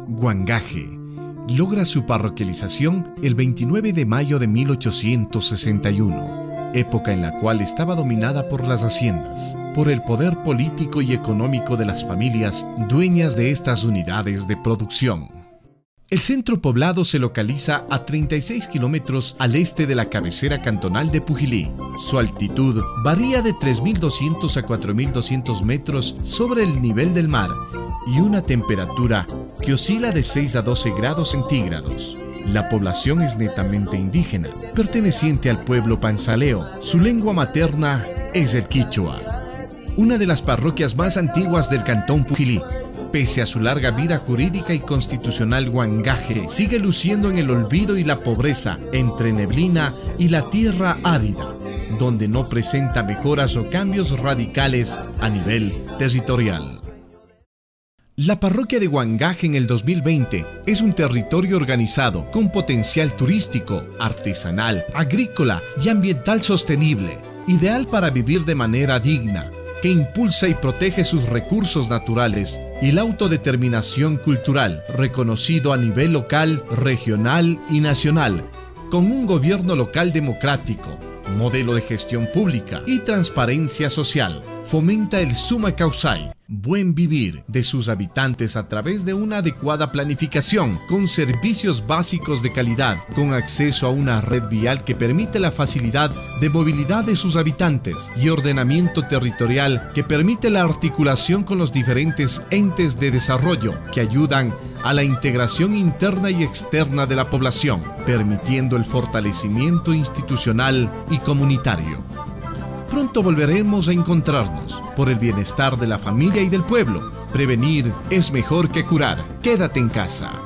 Huangaje logra su parroquialización el 29 de mayo de 1861, época en la cual estaba dominada por las haciendas, por el poder político y económico de las familias dueñas de estas unidades de producción. El centro poblado se localiza a 36 kilómetros al este de la cabecera cantonal de Pujilí. Su altitud varía de 3.200 a 4.200 metros sobre el nivel del mar y una temperatura que oscila de 6 a 12 grados centígrados. La población es netamente indígena, perteneciente al pueblo panzaleo. Su lengua materna es el quichua. Una de las parroquias más antiguas del cantón Pujilí, pese a su larga vida jurídica y constitucional, Huangaje sigue luciendo en el olvido y la pobreza entre neblina y la tierra árida, donde no presenta mejoras o cambios radicales a nivel territorial. La parroquia de Huangaje en el 2020 es un territorio organizado con potencial turístico, artesanal, agrícola y ambiental sostenible, ideal para vivir de manera digna, que impulsa y protege sus recursos naturales y la autodeterminación cultural, reconocido a nivel local, regional y nacional, con un gobierno local democrático, modelo de gestión pública y transparencia social. Fomenta el suma causai, buen vivir de sus habitantes a través de una adecuada planificación, con servicios básicos de calidad, con acceso a una red vial que permite la facilidad de movilidad de sus habitantes y ordenamiento territorial que permite la articulación con los diferentes entes de desarrollo que ayudan a la integración interna y externa de la población, permitiendo el fortalecimiento institucional y comunitario. Pronto volveremos a encontrarnos por el bienestar de la familia y del pueblo. Prevenir es mejor que curar. Quédate en casa.